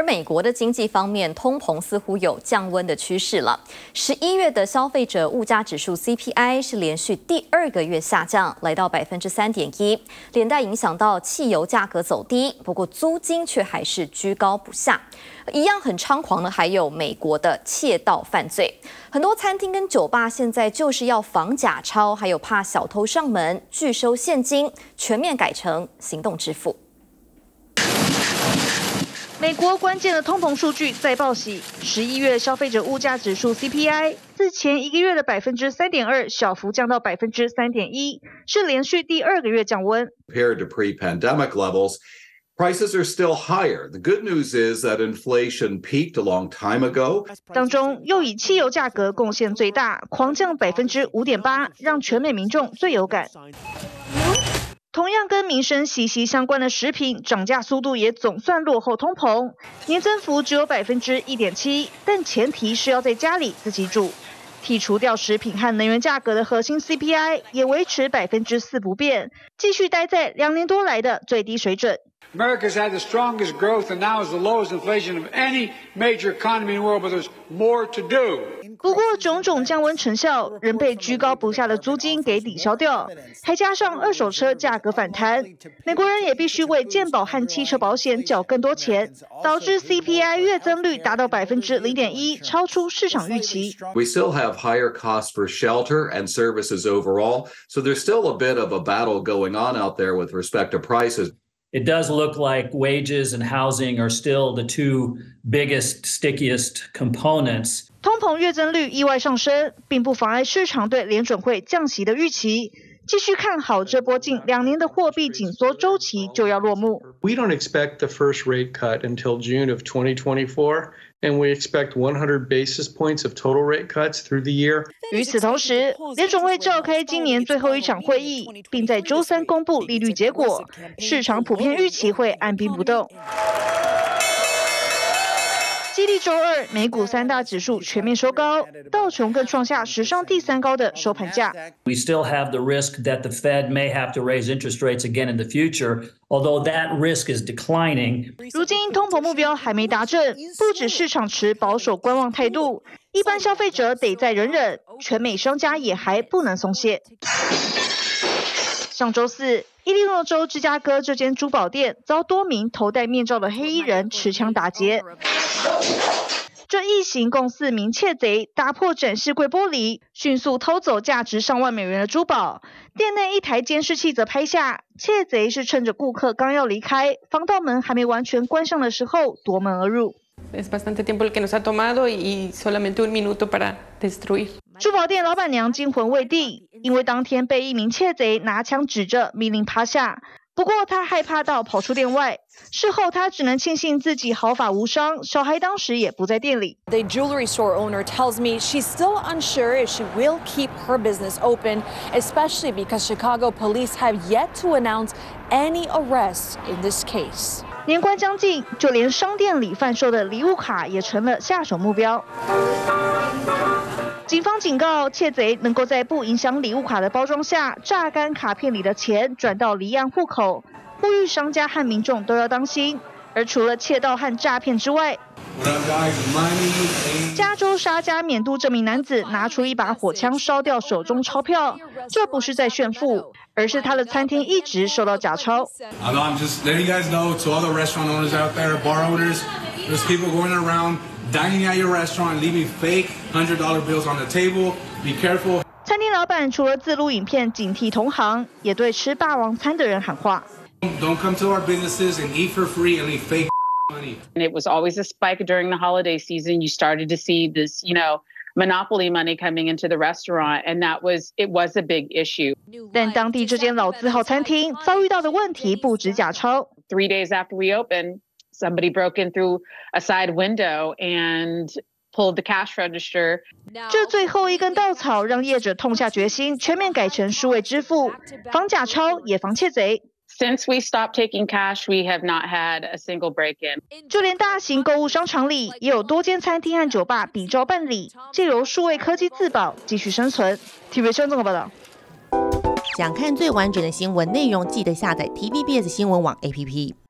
而美国的经济方面，通膨似乎有降温的趋势了。11月的消费者物价指数 CPI 是连续第2个月下降，来到3.1%，连带影响到汽油价格走低。不过租金却还是居高不下。一样很猖狂的还有美国的窃盗犯罪，很多餐厅跟酒吧现在就是要防假钞，还有怕小偷上门，拒收现金，全面改成行动支付。 美国关键的通膨数据再报喜，11月消费者物价指数 CPI 自前1个月的3.2%小幅降到3.1%，是连续第2个月降温。 Compared to pre-pandemic levels, prices are still higher. The good news is that inflation peaked a long time ago. 当中又以汽油价格贡献最大，狂降5.8%，让全美民众最有感。同样跟民生息息相关的食品涨价速度也总算落后通膨，年增幅只有1.7%，但前提是要在家里自己煮。剔除掉食品和能源价格的核心 CPI 也维持4%不变，继续待在2年多来的最低水准。 America's had the strongest growth and now is the lowest inflation of any major economy in the world, but there's more to do. 不过种种降温成效仍被居高不下的租金给抵消掉，还加上二手车价格反弹，美国人也必须为健保和汽车保险缴更多钱，导致 CPI 月增率达到0.1%，超出市场预期。 We still have higher costs for shelter and services overall, so there's still a bit of a battle going on out there with respect to prices. It does look like wages and housing are still the two biggest, stickiest components. 通膨月增率意外上升，并不妨碍市场对联准会降息的预期。继续看好这波近2年的货币紧缩周期就要落幕。 We don't expect the first rate cut until June of 2024, and we expect 100 basis points of total rate cuts through the year. 与此同时，联准会召开今年最后一场会议，并在周3公布利率结果，市场普遍预期会按兵不动。激励周2，美股3大指数全面收高，道琼更创下史上第3高的收盘价。 We still have the risk that the Fed may have to raise interest rates again in the future, although that risk is declining. 如今通膨目标还没达阵，不止市场持保守观望态度，一般消费者得再忍忍，全美商家也还不能松懈。上周4，伊利诺州芝加哥这间珠宝店遭多名头戴面罩的黑衣人持枪打劫。这一行共4名窃贼打破展示柜玻璃，迅速偷走价值上万美元的珠宝。店内一台监视器则拍下，窃贼是趁着顾客刚要离开，防盗门还没完全关上的时候夺门而入。 Es bastante tiempo el que nos ha tomado y solamente un minuto para destruir. 珠宝店老板娘惊魂未定，因为当天被一名窃贼拿枪指着，命令趴下。不过她害怕到跑出店外，事后她只能庆幸自己毫发无伤，小孩当时也不在店里。 The jewelry store owner tells me she's still unsure if she will keep her business open, especially because Chicago police have yet to announce any arrests in this case. 年关将近，就连商店里贩售的礼物卡也成了下手目标。警方警告，窃贼能够在不影响礼物卡的包装下榨干卡片里的钱，转到离岸户口，呼吁商家和民众都要当心。而除了窃盗和诈骗之外，加州沙加缅度这名男子拿出一把火枪烧掉手中钞票，这不是在炫富，而是他的餐厅一直收到假钞。 I'm just letting you guys know to all the restaurant owners out there, bar owners, there's people going around dining at your restaurant, leaving fake $100 bills on the table. Be careful. 餐厅老板除了自录影片警惕同行，也对吃霸王餐的人喊话。 Don't come to our businesses and eat for free and leave fake money. And it was always a spike during the holiday season. You started to see this, monopoly money coming into the restaurant, and it was a big issue. 但当地这间老字号餐厅遭遇到的问题不止假钞。 3 days after we opened, somebody broke in through a side window and pulled the cash register. 这最后一根稻草让业者痛下决心，全面改成数位支付，防假钞也防窃贼。 Since we stopped taking cash, we have not had a single break-in. 就连大型购物商场里，也有多间餐厅和酒吧比照办理，借由数位科技自保，继续生存。TVBS 新闻报道。 想看最完整的新闻内容，记得下载 TVBS 新闻网 APP。